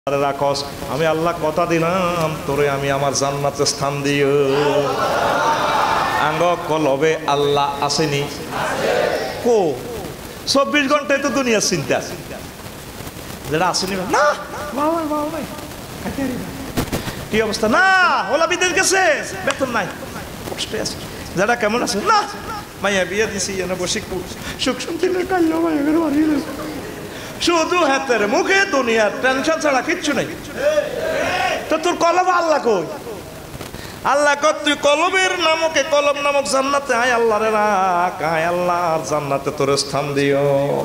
রাখস আমি আল্লাহ কথা দিলাম তোরে আমি আমার জান্নাতে স্থান দিও। আঙ্গ কলবে আল্লাহ আসেনি কো 24 ঘন্টায় তো দুনিয়ার চিন্তা যেটা আসেনি না কি অবস্থা না ওলা বিদেশ গেছে বেতন নাই কষ্টে আছে যারা কেমন আছে না মাইয়া বিয়ে দিছি এনে বসে সুখ শান্তি কাইলো মাইয়া বাড়ি শুধু হাতের মুখে দুনিয়ার টেনশন ছাড়া কিচ্ছু নেই। তো তোর কলম আল্লাহ কই? আল্লাহ কত তুই কলমের নামকে কলম নামক জান্নাতে আয় আল্লাহ রে রাখ, আয় আল্লাহর জান্নাতে তোর স্থান দিও।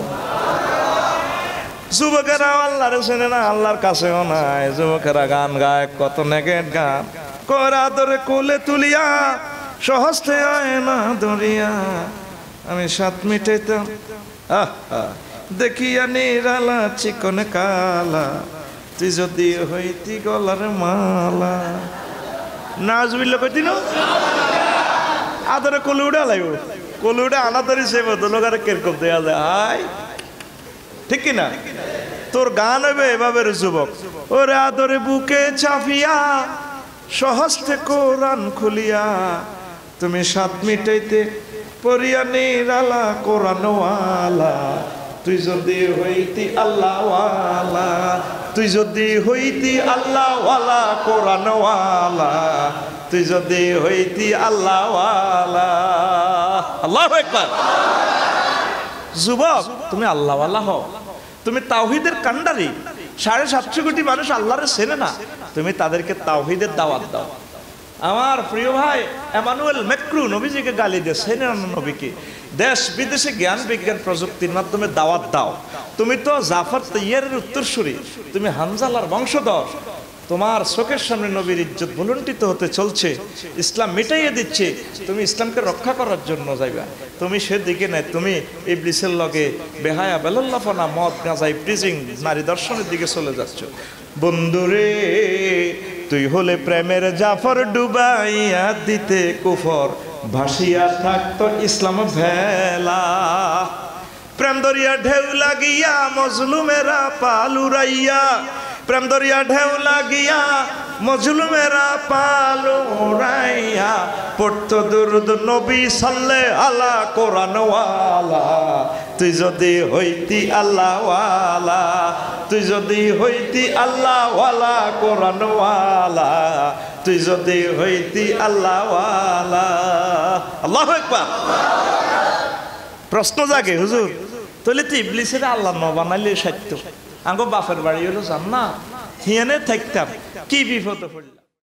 যুবকেরা আল্লাহর চেনে না, আল্লাহর কাছেও নাই। যুবকেরা গান গায় কত নেগেট গান, করা ধরে কোলে তুলিয়া সহজতে আয় না দরিয়া আমি সাত মিটাইতাম দেখিয়া নিরালা চিকন কালা তুই যদি হইতি গলার মালা। নাজবিল কইতি না আদরে কোলে উড়া লাগবে, কোলে উড়ে আনা ধরি সে মতো লোকারে কিরকম দেয়া যায় হাই ঠিক কিনা? তোর গান হবে এভাবে যুবক, ওরে আদরে বুকে চাপিয়া সহস্তে কোরআন খুলিয়া তুমি সাত মিটাইতে পড়িয়া নিরালা কোরআনওয়ালা তুই যদি হইতি আল্লাহওয়ালা, তুই যদি হইতি আল্লাহওয়ালা কোরআনওয়ালা, তুই যদি হইতি আল্লাহওয়ালা। আল্লাহু আকবার। যুবক তুমি আল্লাহওয়ালা হও, তুমি তাওহীদের কান্ডারি। 750 কোটি মানুষ আল্লাহরে চেনে না, তুমি তাদেরকে তাওহীদের দাওয়াত দাও। আমার প্রিয় ভাই এমানুয়েল ম্যাক্রো নবীজিকে গালি দিয়ে চেনে না নবীকে। দেশ বিদেশে জ্ঞান বিজ্ঞান প্রযুক্তির মাধ্যমে দাওয়াত দাও। তুমি তো জাফর তৈয়ারের উত্তরসূরি, তুমি হানজালার বংশধর। তোমার চোখের সামনে নবীর ইজ্জত ভুলুণ্ঠিত হতে চলছে, ইসলাম মিটাইয়ে দিচ্ছে। তুমি ইসলামকে রক্ষা করার জন্য যাইবা, তুমি সেদিকে নাই, তুমি ইবলিসের লগে বেহায়া বেলাল্লাফনা মদ গাঁজা প্রিজিং নারী দর্শনের দিকে চলে যাচ্ছ। বন্ধুরে তুই হলে প্রেমের জাফর ডুবাইয়া দিতে কুফর ভাসিয়া থাকতো ইসলাম ভেলা। প্রেম দরিয়া ঢেউ লাগিয়া মজলুমেরা পালুরাইয়া, প্রেম দরিয়া ঢেউ লাগিয়া মজলুমেরা পালুরাইয়া পড়তো দুরুদ নবী সাল্লে আলা কোরআনওয়ালা তুই যদি হইতি আল্লাহওয়ালা, তুই যদি হইতি আল্লাহওয়ালা কোরআনওয়ালা, তুই যদি হইতি আল্লাহওয়ালা। আল্লাহু আকবার। প্রশ্ন জাগে হুজুর তাহলে তো ইবলিসের আল্লাহ ন বানাইলে সত্য, আঙ্গো বাপের বাড়ি হলো জান্নাত, হিয়ানে থাকতাম কি বিপদে পড়লাম।